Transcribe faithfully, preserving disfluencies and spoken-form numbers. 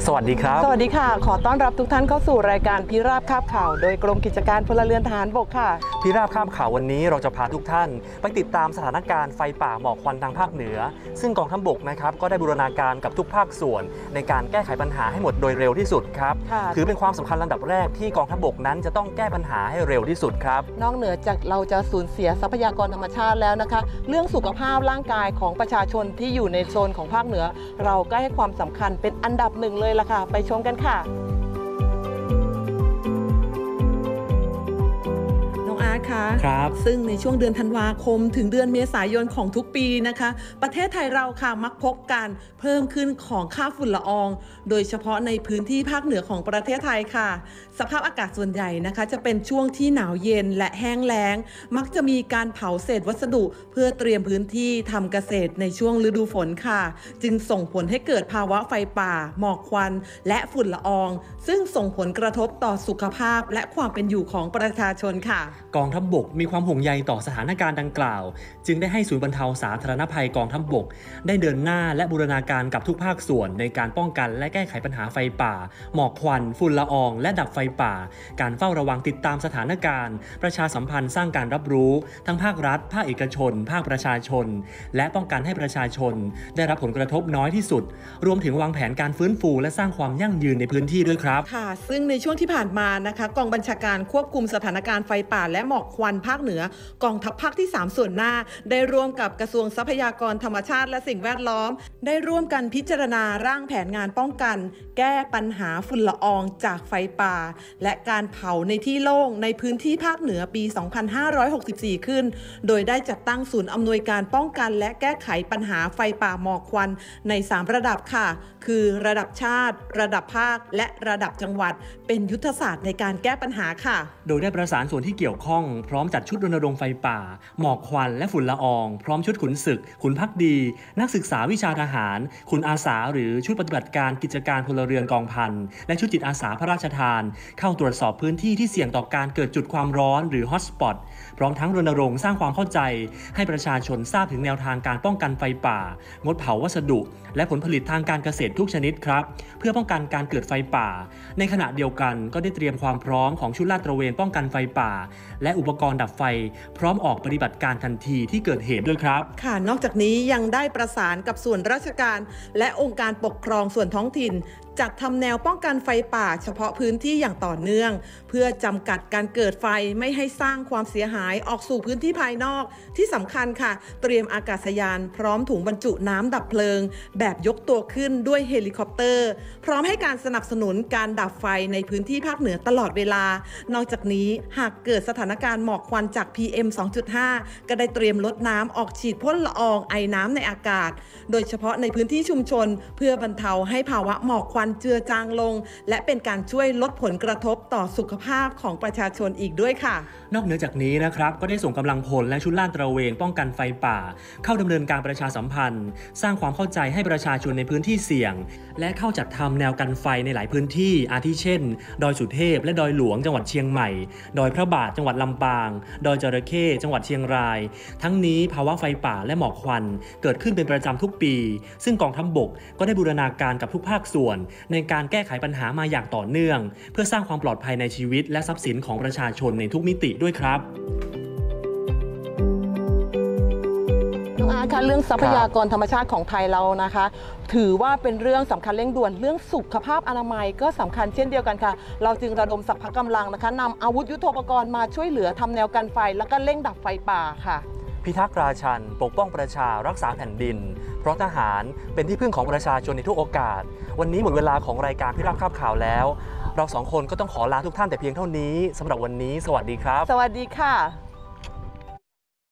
สวัสดีครับสวัสดีค่ะขอต้อนรับทุกท่านเข้าสู่รายการพิราบคาบข่าวโดยกรมกิจการพลเรือนทหารบกค่ะพิราบคาบข่าววันนี้เราจะพาทุกท่านไปติดตามสถานการณ์ไฟป่าหมอกควันทางภาคเหนือซึ่งกองทัพบกนะครับก็ได้บูรณาการกับทุกภาคส่วนในการแก้ไขปัญหาให้หมดโดยเร็วที่สุดครับถือเป็นความสำคัญลำดับแรกที่กองทัพบกนั้นจะต้องแก้ปัญหาให้เร็วที่สุดครับนอกเหนือจากเราจะสูญเสียทรัพยากรธรรมชาติแล้วนะคะเรื่องสุขภาพร่างกายของประชาชนที่อยู่ในโซนของภาคเหนือเราก็ให้ความสำคัญเป็นอันดับหนึ่งเลยล่ะค่ะไปชมกันค่ะคะครับซึ่งในช่วงเดือนธันวาคมถึงเดือนเมษายนของทุกปีนะคะประเทศไทยเราค่ะมักพบการเพิ่มขึ้นของค่าฝุ่นละอองโดยเฉพาะในพื้นที่ภาคเหนือของประเทศไทยค่ะสภาพอากาศส่วนใหญ่นะคะจะเป็นช่วงที่หนาวเย็นและแห้งแล้งมักจะมีการเผาเศษวัสดุเพื่อเตรียมพื้นที่ทำเกษตรในช่วงฤดูฝนค่ะจึงส่งผลให้เกิดภาวะไฟป่าหมอกควันและฝุ่นละอองซึ่งส่งผลกระทบต่อสุขภาพและความเป็นอยู่ของประชาชนค่ะกองทัพบกมีความห่วงใยต่อสถานการณ์ดังกล่าวจึงได้ให้ศูนย์บรรเทาสาธารณภัยกองทัพบกได้เดินหน้าและบูรณาการกับทุกภาคส่วนในการป้องกันและแก้ไขปัญหาไฟป่าหมอกควันฝุ่นละอองและดับไฟป่าการเฝ้าระวังติดตามสถานการณ์ประชาสัมพันธ์สร้างการรับรู้ทั้งภาครัฐภาคเอกชนภาคประชาชนและป้องกันให้ประชาชนได้รับผลกระทบน้อยที่สุดรวมถึงวางแผนการฟื้นฟูและสร้างความยั่งยืนในพื้นที่ด้วยครับค่ะซึ่งในช่วงที่ผ่านมานะคะกองบัญชาการควบคุมสถานการณ์ไฟป่าและหมอกควันภาคเหนือกองทัพภาคที่สามส่วนหน้าได้ร่วมกับกระทรวงทรัพยากรธรรมชาติและสิ่งแวดล้อมได้ร่วมกันพิจารณาร่างแผนงานป้องกันแก้ปัญหาฝุ่นละอองจากไฟป่าและการเผาในที่โล่งในพื้นที่ภาคเหนือปี สองพันห้าร้อยหกสิบสี่ ขึ้นโดยได้จัดตั้งศูนย์อำนวยการป้องกันและแก้ไขปัญหาไฟป่าหมอกควันในสามระดับค่ะคือระดับชาติระดับภาคและระดับจังหวัดเป็นยุทธศาสตร์ในการแก้ปัญหาค่ะโดยได้ประสานส่วนที่เกี่ยวข้องพร้อมจัดชุดรณรงค์ไฟป่าหมอกควันและฝุ่นละอองพร้อมชุดขุนศึกขุนภักดีนักศึกษาวิชาทหารขุนอาสาหรือชุดปฏิบัติการกิจการพลเรือนกองพันและชุดจิตอาสาพระราชทานเข้าตรวจสอบพื้นที่ที่เสี่ยงต่อการเกิดจุดความร้อนหรือฮอตสปอตพร้อมทั้งรณรงค์สร้างความเข้าใจให้ประชาชนทราบถึงแนวทางการป้องกันไฟป่างดเผาวัสดุและผลผลิตทางการเกษตรทุกชนิดครับเพื่อป้องกันการเกิดไฟป่าในขณะเดียวกันก็ได้เตรียมความพร้อมของชุดลาดตระเวนป้องกันไฟป่าและอุปกรณ์ดับไฟพร้อมออกปฏิบัติการทันทีที่เกิดเหตุด้วยครับค่ะนอกจากนี้ยังได้ประสานกับส่วนราชการและองค์การปกครองส่วนท้องถิ่นจัดทำแนวป้องกันไฟป่าเฉพาะพื้นที่อย่างต่อเนื่องเพื่อจำกัดการเกิดไฟไม่ให้สร้างความเสียหายออกสู่พื้นที่ภายนอกที่สำคัญค่ะเตรียมอากาศยานพร้อมถุงบรรจุน้ำดับเพลิงแบบยกตัวขึ้นด้วยเฮลิคอปเตอร์พร้อมให้การสนับสนุนการดับไฟในพื้นที่ภาคเหนือตลอดเวลานอกจากนี้หากเกิดสถานการณ์หมอกควันจาก พี เอ็ม สองจุดห้า ก็ได้เตรียมลดน้ำออกฉีดพ่นละอองไอน้ำในอากาศโดยเฉพาะในพื้นที่ชุมชนเพื่อบรรเทาให้ภาวะหมอกควันเจือจางลงและเป็นการช่วยลดผลกระทบต่อสุขภาพของประชาชนอีกด้วยค่ะนอกเหนือจากนี้นะครับก็ได้ส่งกำลังพลและชุดลาดตระเวนป้องกันไฟป่าเข้าดำเนินการประชาสัมพันธ์สร้างความเข้าใจให้ประชาชนในพื้นที่เสี่ยงและเข้าจัดทำแนวกันไฟในหลายพื้นที่อาทิเช่นดอยสุเทพและดอยหลวงจังหวัดเชียงใหม่ดอยพระบาทจังหวัดลำปางดอยจระเข้จังหวัดเชียงรายทั้งนี้ภาวะไฟป่าและหมอกควันเกิดขึ้นเป็นประจำทุกปีซึ่งกองทัพบกก็ได้บูรณาการกับทุกภาคส่วนในการแก้ไขปัญหามาอย่างต่อเนื่องเพื่อสร้างความปลอดภัยในชีวิตและทรัพย์สินของประชาชนในทุกมิติด้วยครับน้องอาร์ตคะเรื่องทรัพยากรธรรมชาติของไทยเรานะคะถือว่าเป็นเรื่องสำคัญเร่งด่วนเรื่องสุขภาพอนามัยก็สำคัญเช่นเดียวกันค่ะเราจึงระดมสรรพกำลังนะคะนำอาวุธยุทโธปกรณ์มาช่วยเหลือทำแนวกันไฟแล้วก็เร่งดับไฟป่าค่ะพิทักษ์ราชันปกป้องประชารักษาแผ่นดินเพราะทหารเป็นที่พึ่งของประชาชนในทุกโอกาสวันนี้หมดเวลาของรายการพิราบคาบข่าวแล้วเราสองคนก็ต้องขอลาทุกท่านแต่เพียงเท่านี้สำหรับวันนี้สวัสดีครับสวัสดีค่ะ